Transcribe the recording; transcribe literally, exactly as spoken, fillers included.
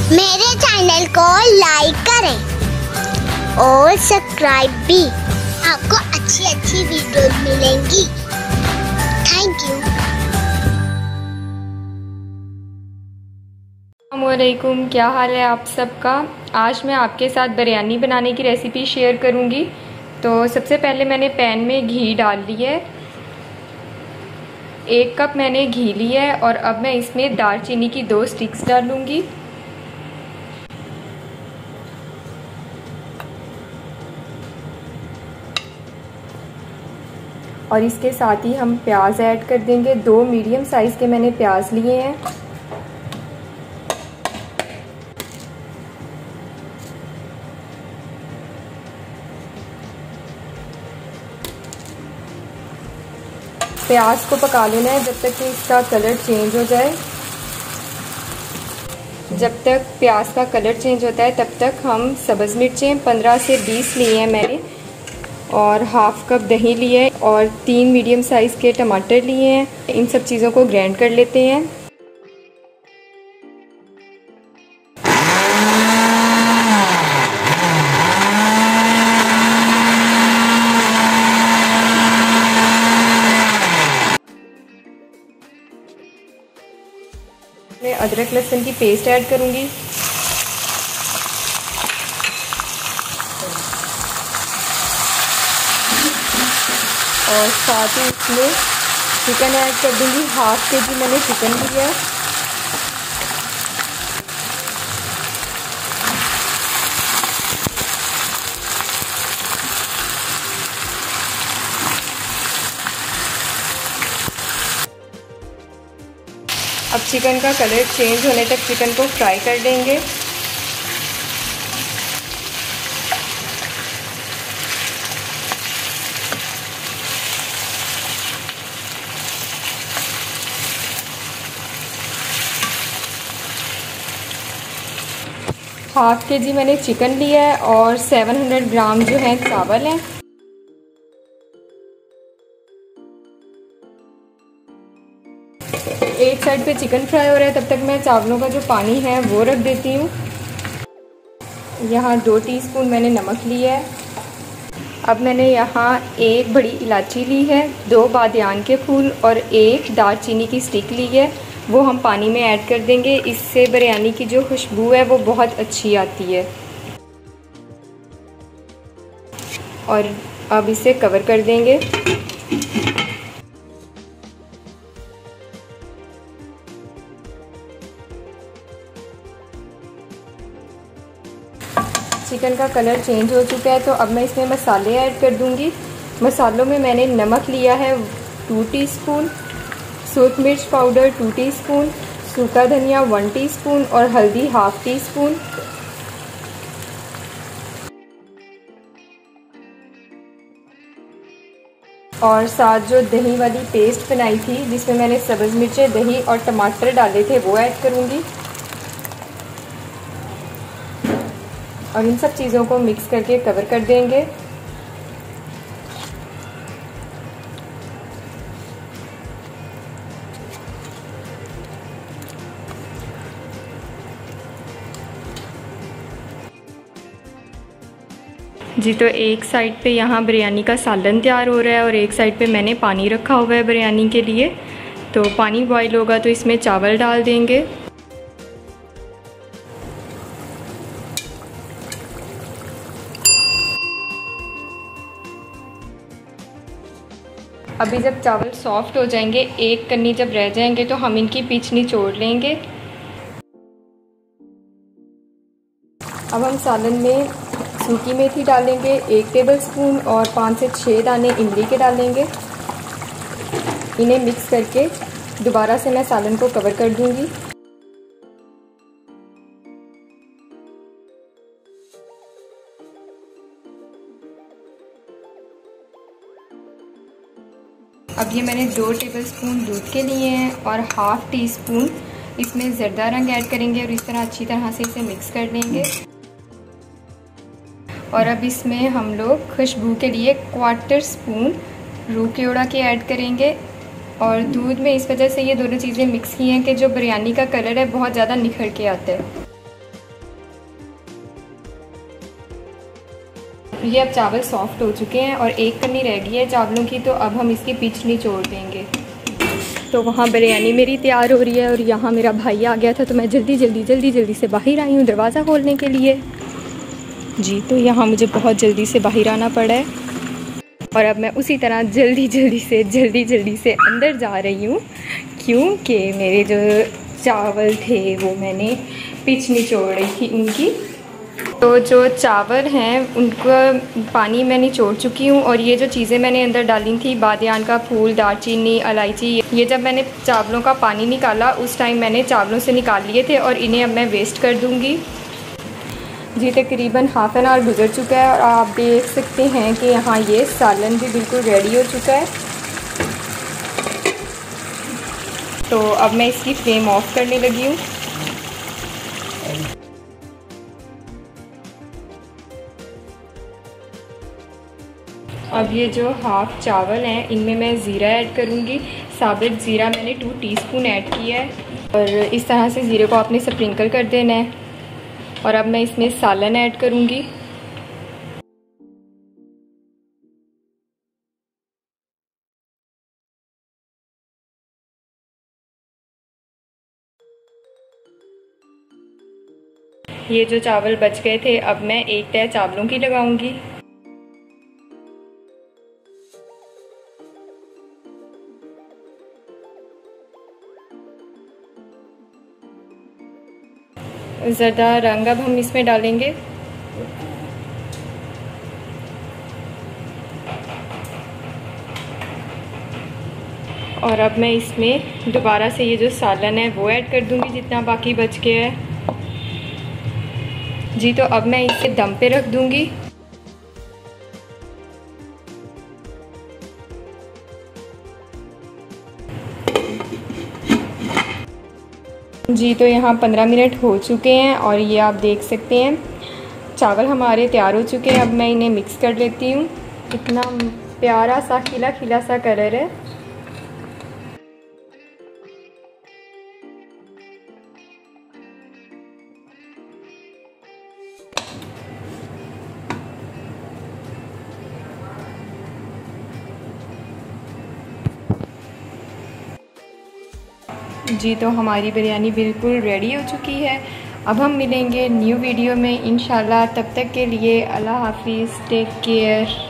मेरे चैनल को लाइक करें और सब्सक्राइब भी। आपको अच्छी अच्छी वीडियोस मिलेंगी। Thank you. अस्सलामुअलैकुम, क्या हाल है आप सबका। आज मैं आपके साथ बिरयानी बनाने की रेसिपी शेयर करूंगी। तो सबसे पहले मैंने पैन में घी डाल लिया है। एक कप मैंने घी लिया है और अब मैं इसमें दालचीनी की दो स्टिक्स डालूंगी। और इसके साथ ही हम प्याज ऐड कर देंगे। दो मीडियम साइज़ के मैंने प्याज लिए हैं। प्याज को पका लेना है जब तक कि इसका कलर चेंज हो जाए। जब तक प्याज का कलर चेंज होता है तब तक हम सब्ज़ मिर्चें पंद्रह से बीस लिए हैं मैंने, और हाफ कप दही लिए है और तीन मीडियम साइज़ के टमाटर लिए हैं। इन सब चीज़ों को ग्राइंड कर लेते हैं। मैं अदरक लहसुन की पेस्ट ऐड करूंगी और साथ ही इसमें चिकन ऐड कर दूंगी। हाफ के जी मैंने चिकन लिया है। अब चिकन का कलर चेंज होने तक चिकन को फ्राई कर लेंगे। हाफ के जी मैंने चिकन लिया है और सात सौ ग्राम जो है चावल हैं। एक साइड पे चिकन फ्राई हो रहा है तब तक मैं चावलों का जो पानी है वो रख देती हूँ। यहाँ दो टीस्पून मैंने नमक लिया है। अब मैंने यहाँ एक बड़ी इलायची ली है, दो बादियान के फूल और एक दालचीनी की स्टिक ली है। वो हम पानी में ऐड कर देंगे। इससे बिरयानी की जो खुशबू है वो बहुत अच्छी आती है। और अब इसे कवर कर देंगे। चिकन का कलर चेंज हो चुका है तो अब मैं इसमें मसाले ऐड कर दूंगी। मसालों में मैंने नमक लिया है टू टीस्पून, सूरख मिर्च पाउडर टू टीस्पून, सूखा धनिया वन टीस्पून और हल्दी हाफ टी स्पून। और साथ जो दही वाली पेस्ट बनाई थी जिसमें मैंने सब्ज़ मिर्चें, दही और टमाटर डाले थे वो ऐड करूँगी। और इन सब चीज़ों को मिक्स करके कवर कर देंगे। जी, तो एक साइड पे यहाँ बिरयानी का सालन तैयार हो रहा है और एक साइड पे मैंने पानी रखा हुआ है बिरयानी के लिए। तो पानी बॉईल होगा तो इसमें चावल डाल देंगे। अभी जब चावल सॉफ्ट हो जाएंगे, एक कन्नी जब रह जाएंगे तो हम इनकी पीछ निचोड़ लेंगे। अब हम सालन में सूखी मेथी डालेंगे एक टेबलस्पून और पाँच से छः दाने इमली के डालेंगे। इन्हें मिक्स करके दोबारा से मैं सालन को कवर कर दूंगी। अब ये मैंने दो टेबलस्पून दूध के लिए हैं और हाफ टी स्पून इसमें ज़रदा रंग ऐड करेंगे और इस तरह अच्छी तरह से इसे मिक्स कर देंगे। और अब इसमें हम लोग खुशबू के लिए क्वार्टर स्पून रूह केवड़ा के ऐड करेंगे। और दूध में इस वजह से ये दोनों चीज़ें मिक्स की हैं कि जो बिरयानी का कलर है बहुत ज़्यादा निखर के आता है। ये अब चावल सॉफ्ट हो चुके हैं और एक कनी रह गई है चावलों की, तो अब हम इसकी पिच निचोड़ देंगे। तो वहाँ बिरयानी मेरी तैयार हो रही है और यहाँ मेरा भाई आ गया था, तो मैं जल्दी जल्दी जल्दी जल्दी से बाहर आई हूँ दरवाज़ा खोलने के लिए जी। तो यहाँ मुझे बहुत जल्दी से बाहर आना पड़ा है और अब मैं उसी तरह जल्दी जल्दी से जल्दी जल्दी से अंदर जा रही हूँ, क्योंकि मेरे जो चावल थे वो मैंने पिच निचोड़ रही थी उनकी। तो जो चावल हैं उनका पानी मैं निचोड़ चुकी हूँ और ये जो चीज़ें मैंने अंदर डाली थी, बादियान का फूल, दालचीनी, इलायची, ये जब मैंने चावलों का पानी निकाला उस टाइम मैंने चावलों से निकाल लिए थे और इन्हें अब मैं वेस्ट कर दूँगी जी। तकरीबन हाफ़ एन आवर गुजर चुका है और आप देख सकते हैं कि यहाँ ये सालन भी बिल्कुल रेडी हो चुका है। तो अब मैं इसकी फ्लेम ऑफ करने लगी हूँ। अब ये जो हाफ़ चावल हैं इनमें मैं ज़ीरा ऐड करूँगी। साबित ज़ीरा मैंने टू टीस्पून ऐड किया है और इस तरह से ज़ीरे को आपने स्प्रिंकल कर देना है। और अब मैं इसमें सालन ऐड करूँगी। ये जो चावल बच गए थे अब मैं एक तह चावलों की लगाऊंगी। ज़रदा रंग अब हम इसमें डालेंगे। और अब मैं इसमें दोबारा से ये जो सालन है वो ऐड कर दूंगी जितना बाकी बच गया है जी। तो अब मैं इसे दम पे रख दूंगी जी। तो यहाँ पंद्रह मिनट हो चुके हैं और ये आप देख सकते हैं चावल हमारे तैयार हो चुके हैं। अब मैं इन्हें मिक्स कर लेती हूँ। इतना प्यारा सा खिला खिला सा कलर है। जी तो हमारी बिरयानी बिल्कुल रेडी हो चुकी है। अब हम मिलेंगे न्यू वीडियो में इंशाल्लाह। तब तक के लिए अल्लाह हाफिज़, टेक केयर।